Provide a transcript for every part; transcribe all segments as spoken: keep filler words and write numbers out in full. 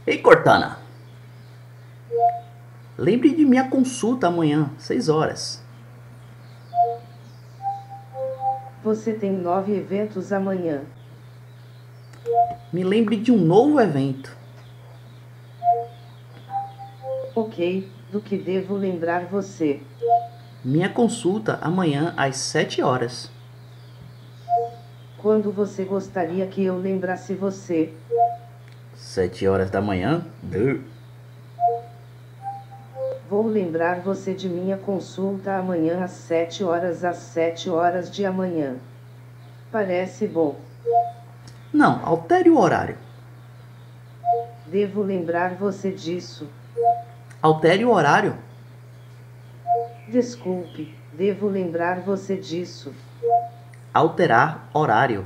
Ei, Cortana, lembre de minha consulta amanhã, seis horas. Você tem nove eventos amanhã. Me lembre de um novo evento. Ok, do que devo lembrar você? Minha consulta amanhã às sete horas. Quando você gostaria que eu lembrasse você? Sete horas da manhã? Duh. Vou lembrar você de minha consulta amanhã às sete horas às sete horas de amanhã. Parece bom. Não, altere o horário. Devo lembrar você disso. Altere o horário. Desculpe, devo lembrar você disso. Alterar horário.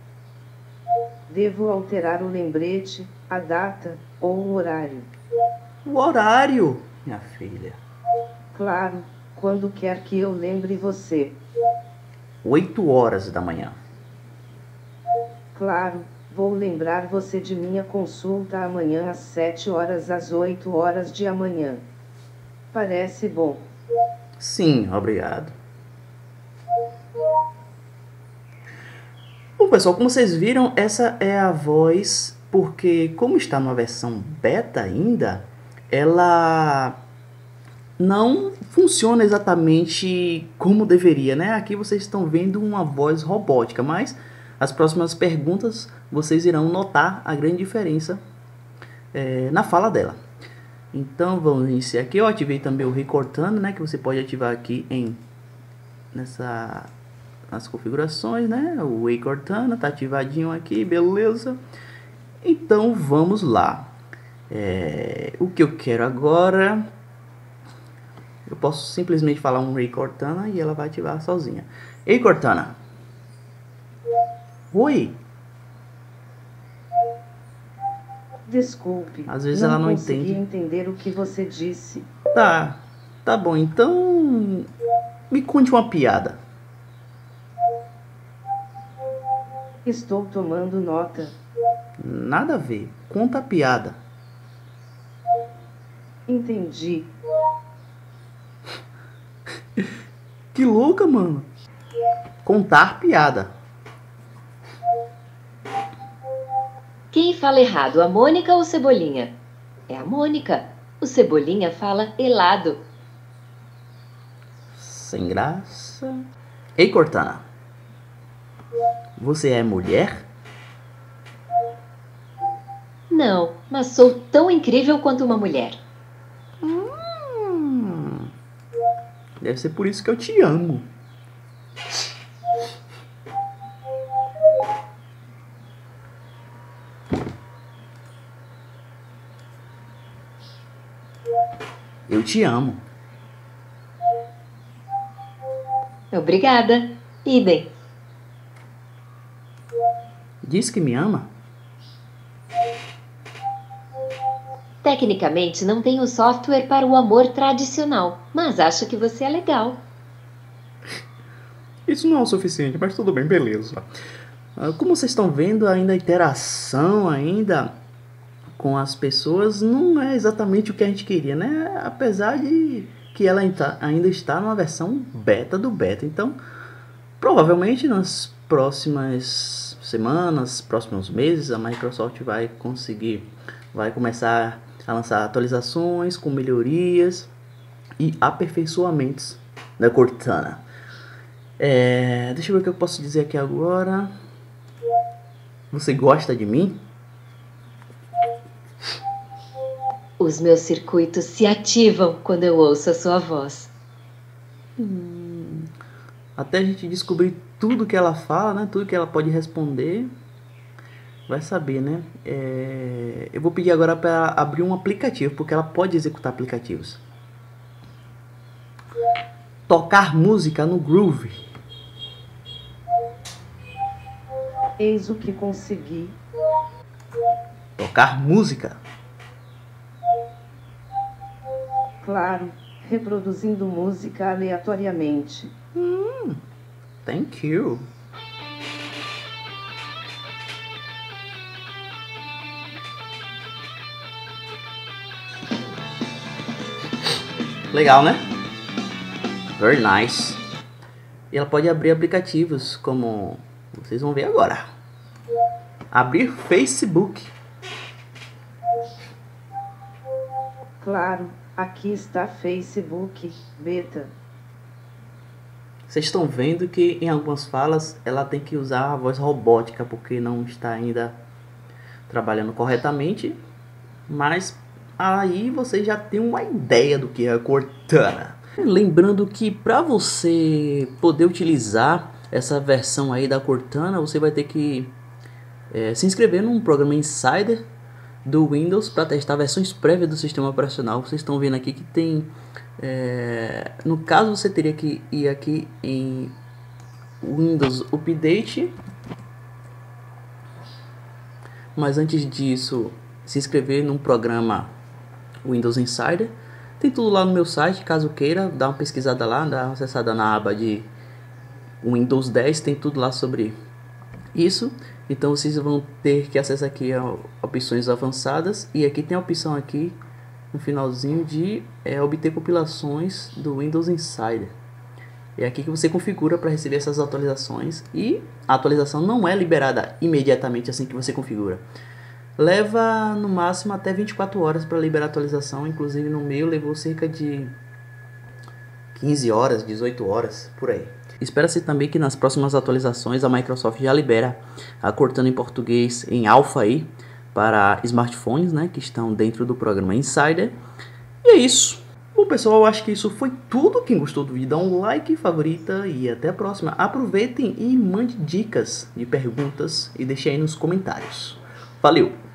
Devo alterar o lembrete, a data ou o horário. O horário, minha filha. Claro, quando quer que eu lembre você. Oito horas da manhã. Claro, vou lembrar você de minha consulta amanhã às sete horas às oito horas de amanhã. Parece bom. Sim, obrigado. Bom, pessoal, como vocês viram, essa é a voz, porque como está numa versão beta ainda, ela não funciona exatamente como deveria, né? Aqui vocês estão vendo uma voz robótica, mas as próximas perguntas vocês irão notar a grande diferença é, na fala dela. Então vamos iniciar aqui. Eu ativei também o recortando, né? Que você pode ativar aqui em nessa nas configurações, né? O Way Cortana tá ativadinho aqui, beleza? Então vamos lá. É, o que eu quero agora, eu posso simplesmente falar um Way Cortana e ela vai ativar sozinha. Ei, Cortana. Oi. Desculpe, Às vezes não ela não consegui entende. entender o que você disse. Tá, tá bom. Então me conte uma piada. Estou tomando nota. Nada a ver. Conta a piada. Entendi. Que louca, mano. Contar piada. Quem fala errado, a Mônica ou o Cebolinha? É a Mônica. O Cebolinha fala helado. Sem graça. Ei, Cortana. Você é mulher? Não, mas sou tão incrível quanto uma mulher. Hum, deve ser por isso que eu te amo. Eu te amo. Obrigada. Idem. Diz que me ama? Tecnicamente não tenho software para o amor tradicional, mas acho que você é legal. Isso não é o suficiente, mas tudo bem, beleza. Como vocês estão vendo, ainda a interação ainda com as pessoas não é exatamente o que a gente queria, né? Apesar de que ela ainda está numa versão beta do beta. Então, provavelmente nas próximas semanas, próximos meses, a Microsoft vai conseguir, vai começar a lançar atualizações com melhorias e aperfeiçoamentos da Cortana. É, deixa eu ver o que eu posso dizer aqui agora. Você gosta de mim? Os meus circuitos se ativam quando eu ouço a sua voz. Hum, até a gente descobrir tudo que ela fala, né? Tudo que ela pode responder. Vai saber, né? É, eu vou pedir agora para abrir um aplicativo, porque ela pode executar aplicativos. Tocar música no Groove. Eis o que consegui. Tocar música. Claro, reproduzindo música aleatoriamente. Hum, thank you. Legal, né? Very nice. E ela pode abrir aplicativos, como vocês vão ver agora. Abrir Facebook. Claro, aqui está Facebook, beta. Vocês estão vendo que em algumas falas ela tem que usar a voz robótica, porque não está ainda trabalhando corretamente. Mas aí você já tem uma ideia do que é a Cortana. Lembrando que para você poder utilizar essa versão aí da Cortana, você vai ter que é, se inscrever num programa Insider do Windows para testar versões prévias do sistema operacional. Vocês estão vendo aqui que tem... É, no caso, você teria que ir aqui em Windows Update. Mas antes disso, se inscrever num programa Windows Insider. Tem tudo lá no meu site, caso queira, dá uma pesquisada lá, dá uma acessada na aba de Windows dez, tem tudo lá sobre isso. Então vocês vão ter que acessar aqui a opções avançadas, e aqui tem a opção aqui no finalzinho de é, obter compilações do Windows Insider. É aqui que você configura para receber essas atualizações, e a atualização não é liberada imediatamente assim que você configura. Leva no máximo até vinte e quatro horas para liberar a atualização, inclusive no meu levou cerca de quinze horas, dezoito horas, por aí. Espera-se também que nas próximas atualizações a Microsoft já libera a Cortana em português em alpha aí para smartphones, né, que estão dentro do programa Insider. E é isso. Bom pessoal, eu acho que isso foi tudo. Quem gostou do vídeo dá um like, favorita e até a próxima. Aproveitem e mande dicas de perguntas e deixe aí nos comentários. Valeu!